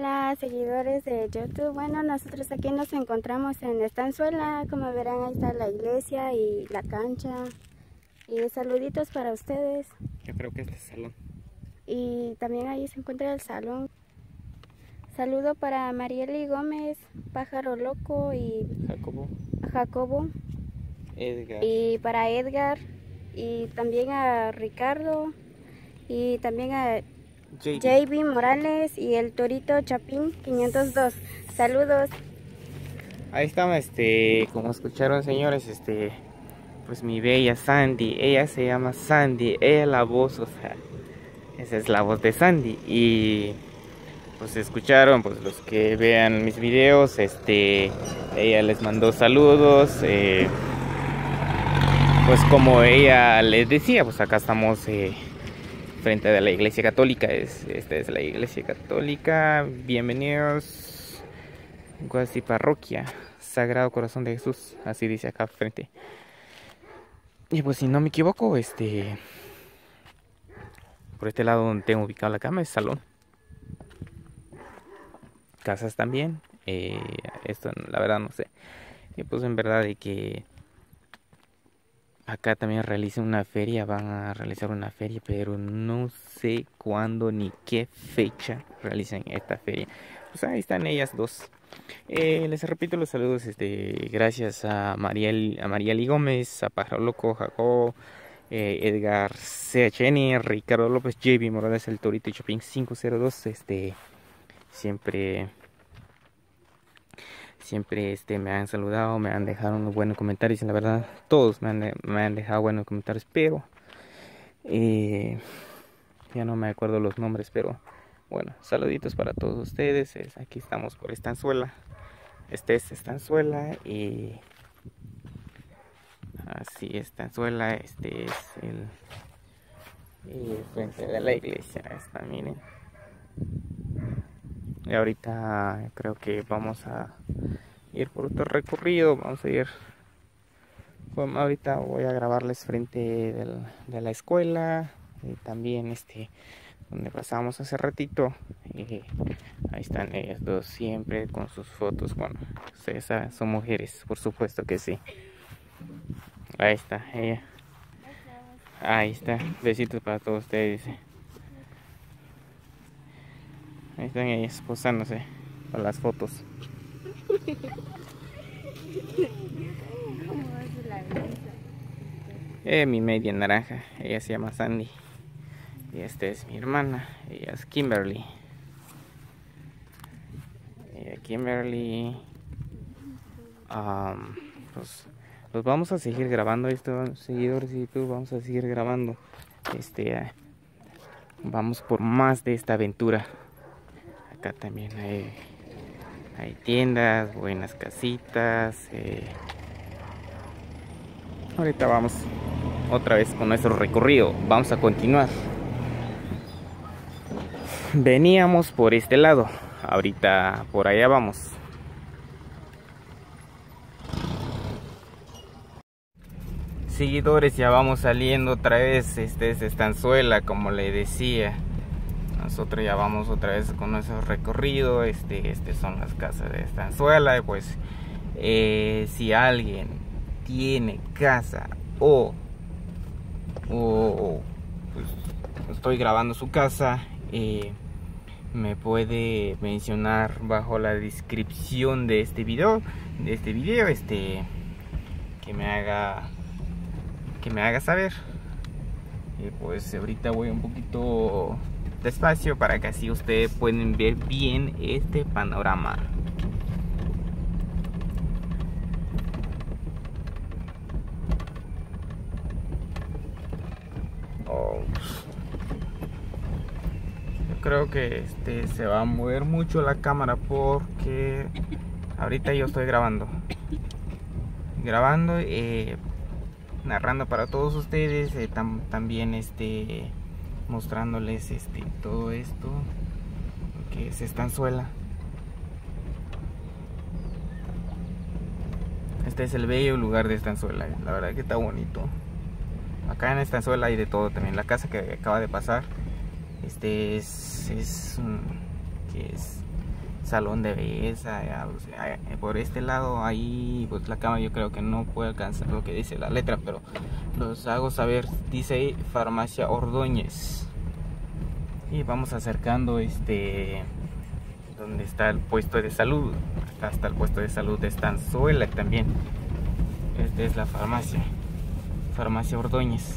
Hola seguidores de YouTube. Bueno, nosotros aquí nos encontramos en Estanzuela. Como verán, ahí está la iglesia y la cancha. Y saluditos para ustedes. Yo creo que este es el salón. Y también ahí se encuentra el salón. Saludo para Marieli Gómez, Pájaro Loco y Jacobo. Edgar. Y para Edgar. Y también a Ricardo. Y también a JB Morales y el Torito Chapín 502. Saludos. Ahí estamos, como escucharon, señores, pues mi bella Sandy. Ella se llama Sandy. Ella es la voz, o sea, esa es la voz de Sandy. Y pues escucharon, pues los que vean mis videos, ella les mandó saludos. Pues como ella les decía, pues acá estamos frente a la iglesia católica. Esta es la iglesia católica. Bienvenidos, Guasi Parroquia Sagrado Corazón de Jesús, así dice acá frente. Y pues si no me equivoco, por este lado donde tengo ubicado la cama es salón. Casas también. Esto la verdad no sé. Y pues en verdad de que acá también realizan una feria, van a realizar una feria, pero no sé cuándo ni qué fecha realizan esta feria. Pues ahí están ellas dos. Les repito los saludos, gracias a Marieli Gómez, a Pájaro Loco, Jacobo, Edgar CHN, Ricardo López, JB Morales, el Torito Chapín 502, siempre me han saludado, me han dejado unos buenos comentarios. Y la verdad, todos me han dejado buenos comentarios, pero ya no me acuerdo los nombres. Pero bueno, saluditos para todos ustedes. Aquí estamos por Estanzuela. Este es Estanzuela y así Estanzuela. Este es el frente de la iglesia. Está, miren. Y ahorita creo que vamos a ir por otro recorrido. Vamos a ir. Bueno, ahorita voy a grabarles frente de la escuela. Y también donde pasamos hace ratito. Y ahí están ellas dos siempre con sus fotos. Bueno, ustedes saben, son mujeres, por supuesto que sí. Ahí está ella. Ahí está. Besitos para todos ustedes. Ahí están ellas posándose para las fotos. Mi media naranja, ella se llama Sandy. Y esta es mi hermana, ella es Kimberly. Pues vamos a seguir grabando esto, seguidores de YouTube, vamos a seguir grabando. Vamos por más de esta aventura. Acá también hay tiendas, buenas casitas. Ahorita vamos otra vez con nuestro recorrido. Vamos a continuar. Veníamos por este lado. Ahorita por allá vamos. Seguidores, ya vamos saliendo otra vez. Este es Estanzuela, como le decía. Nosotros ya vamos otra vez con nuestro recorrido. Son las casas de Estanzuela. Y pues si alguien tiene casa o pues estoy grabando su casa, me puede mencionar bajo la descripción de este video, que me haga saber. Y pues ahorita voy un poquito despacio para que así ustedes pueden ver bien este panorama. Yo creo que se va a mover mucho la cámara porque ahorita yo estoy grabando, narrando para todos ustedes, también mostrándoles todo esto que es Estanzuela. Este es el bello lugar de Estanzuela, la verdad que está bonito. Acá en Estanzuela hay de todo también. La casa que acaba de pasar, salón de belleza. O sea, por este lado ahí pues la cámara yo creo que no puede alcanzar lo que dice la letra, pero los hago saber. Dice ahí Farmacia Ordóñez. Y vamos acercando donde está el puesto de salud. Acá está el puesto de salud de Estanzuela también. Esta es la farmacia Ordóñez.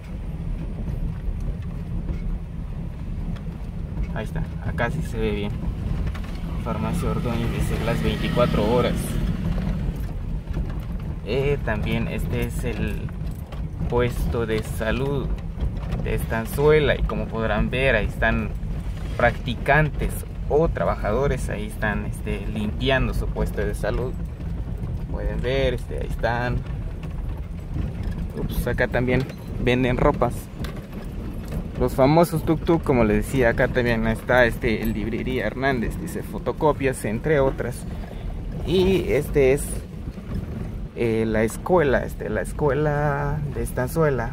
Ahí está, acá sí se ve bien. Farmacia Ordóñez, dice las 24 horas. También este es el puesto de salud de Estanzuela, y como podrán ver ahí están practicantes o trabajadores, ahí están limpiando su puesto de salud. Pueden ver, ahí están. Acá también venden ropas, los famosos tuk-tuk, como les decía. Acá también está el Librería Hernández, dice fotocopias, entre otras. Y es la escuela, la escuela de Estanzuela.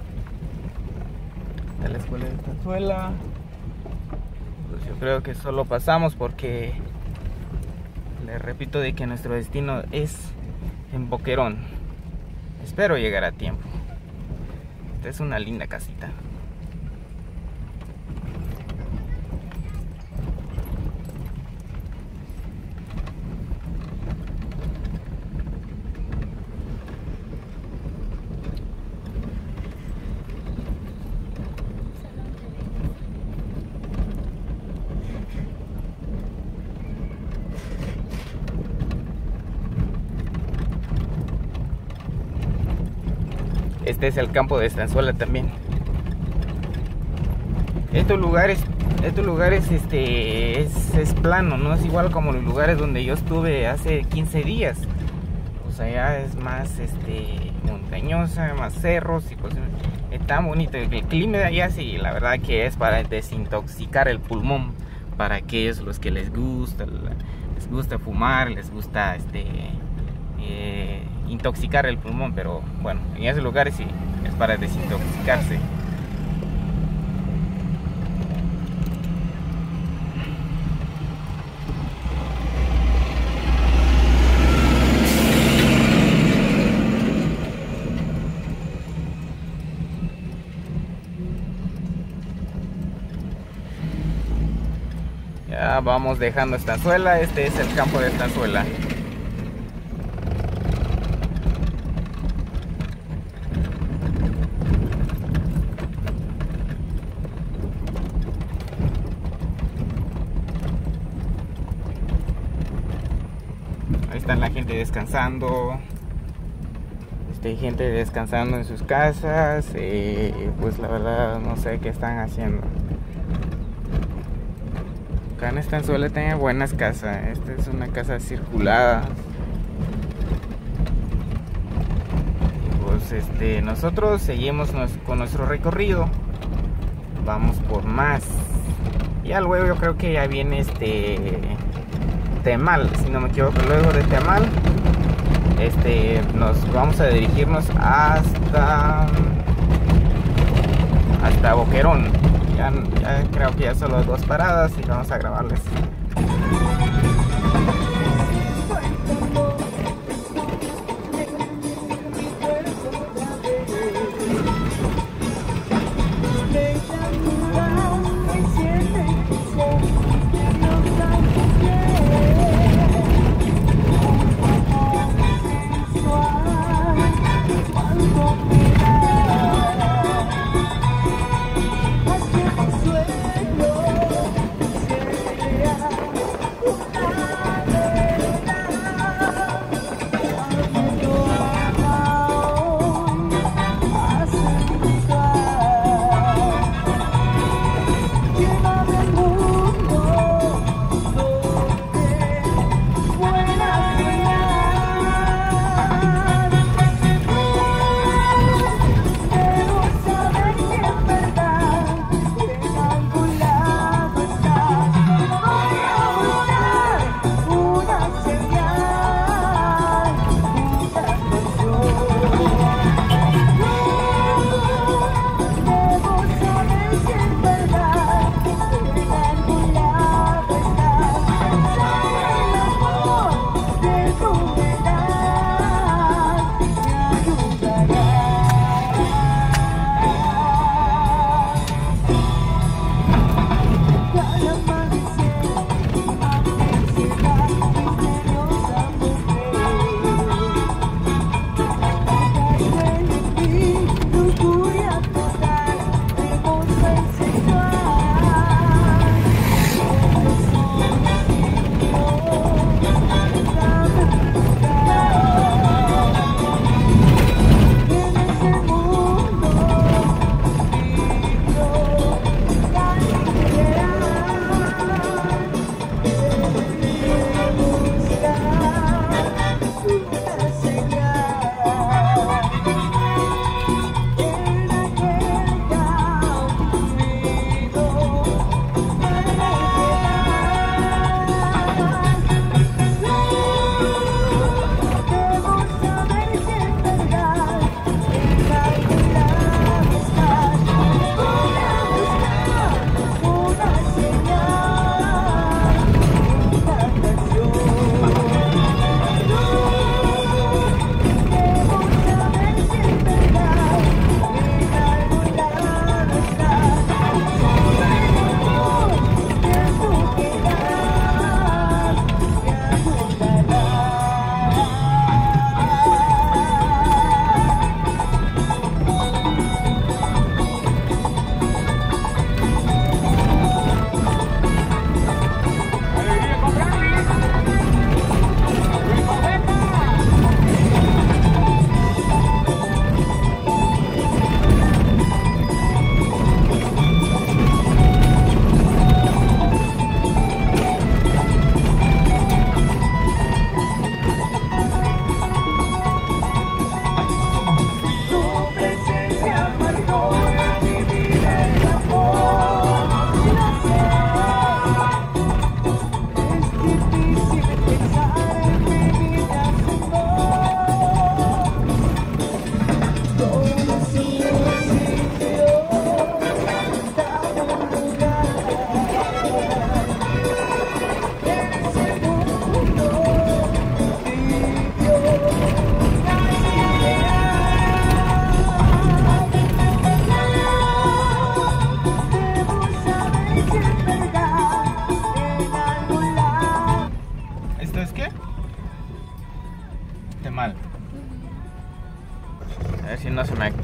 La escuela de Estanzuela. Pues yo creo que solo pasamos porque les repito de que nuestro destino es en Boquerón. Espero llegar a tiempo. Esta es una linda casita. Este es el campo de Estanzuela también. Estos lugares es plano, no es igual como los lugares donde yo estuve hace 15 días. O sea, ya es más montañosa, más cerros, y pues es tan bonito. El clima de allá sí, la verdad que es para desintoxicar el pulmón, para aquellos los que les gusta fumar, les gusta intoxicar el pulmón. Pero bueno, en esos lugares sí es para desintoxicarse. Ya vamos dejando Estanzuela. Este es el campo de Estanzuela. Ahí está la gente descansando. Gente descansando en sus casas. Pues la verdad no sé qué están haciendo. Acá en Estanzuela tiene buenas casas. Esta es una casa circulada. Pues nosotros seguimos con nuestro recorrido. Vamos por más. Ya luego yo creo que ya viene Temal, si no me equivoco. Luego de Temal nos vamos a dirigirnos hasta Boquerón. Ya creo que ya solo 2 paradas y vamos a grabarles.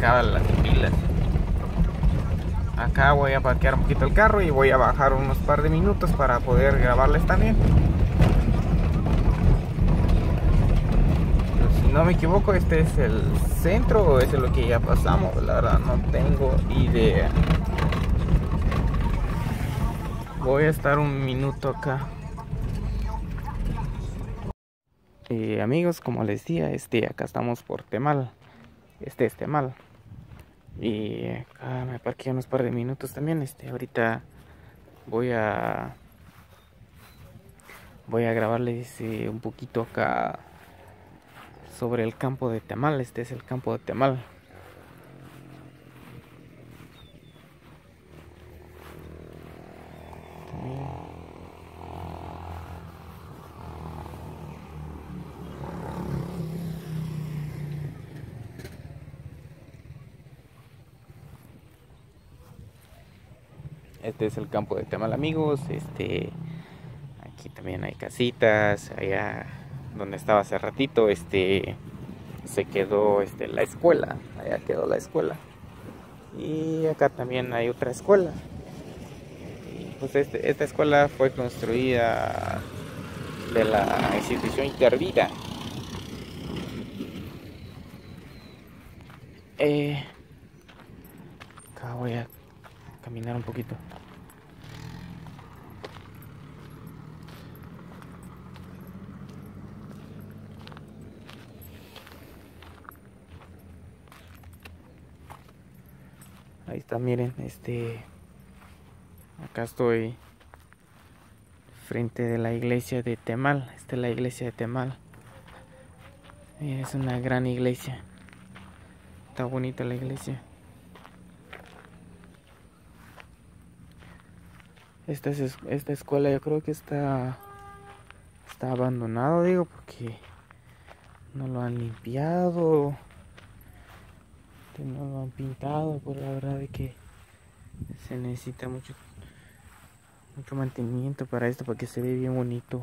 acaban las pilas. Acá voy a parquear un poquito el carro y voy a bajar unos par de minutos para poder grabarles también. Pero si no me equivoco, este es el centro o es lo que ya pasamos. La verdad no tengo idea. Voy a estar un minuto acá. Amigos, como les decía, acá estamos por Temal. Este es Temal. Y acá me parqué unos par de minutos también. Ahorita voy a grabarles un poquito acá sobre el campo de Temal. Este es el campo de Temal. Este es el campo de Temal, amigos. Aquí también hay casitas. Allá donde estaba hace ratito, se quedó la escuela. Allá quedó la escuela. Y acá también hay otra escuela. Y pues esta escuela fue construida de la institución Intervida. Acá voy a caminar un poquito. Ahí está, miren, acá estoy frente de la iglesia de Temal. Esta es la iglesia de Temal. Es una gran iglesia. Está bonita la iglesia. Esta escuela yo creo que está abandonado, digo, porque no lo han limpiado, no lo han pintado. Pues la verdad es que se necesita mucho mantenimiento para esto, para que se vea bien bonito.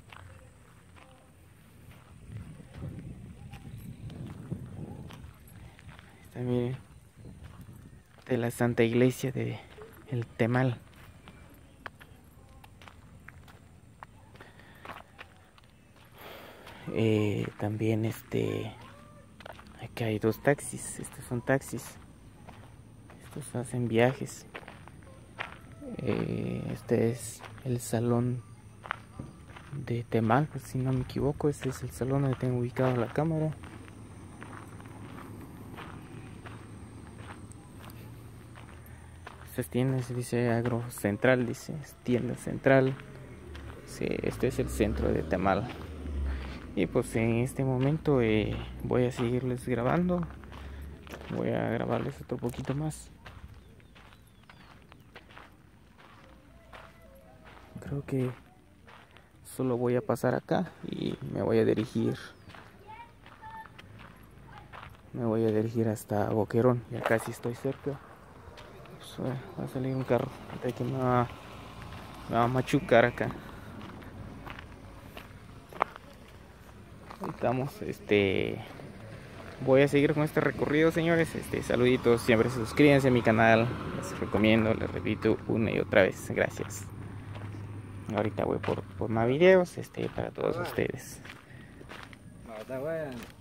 Está, miren, de la Santa Iglesia de el Temal. También aquí hay dos taxis. Estos son taxis. Estos hacen viajes. Este es el salón de Temal, pues, si no me equivoco. Este es el salón donde tengo ubicado la cámara. Estas tiendas dice Agro Central, dice tienda central. Sí, este es el centro de Temal. Y pues en este momento voy a seguirles grabando. Voy a grabarles otro poquito más. Creo que solo voy a pasar acá y me voy a dirigir hasta Boquerón. Ya casi estoy cerca. Pues, va a salir un carro que me va a machucar acá. Estamos, voy a seguir con este recorrido, señores. Saluditos, siempre suscríbanse a mi canal, les recomiendo, les repito una y otra vez, gracias. Ahorita voy por más videos, para todos ustedes.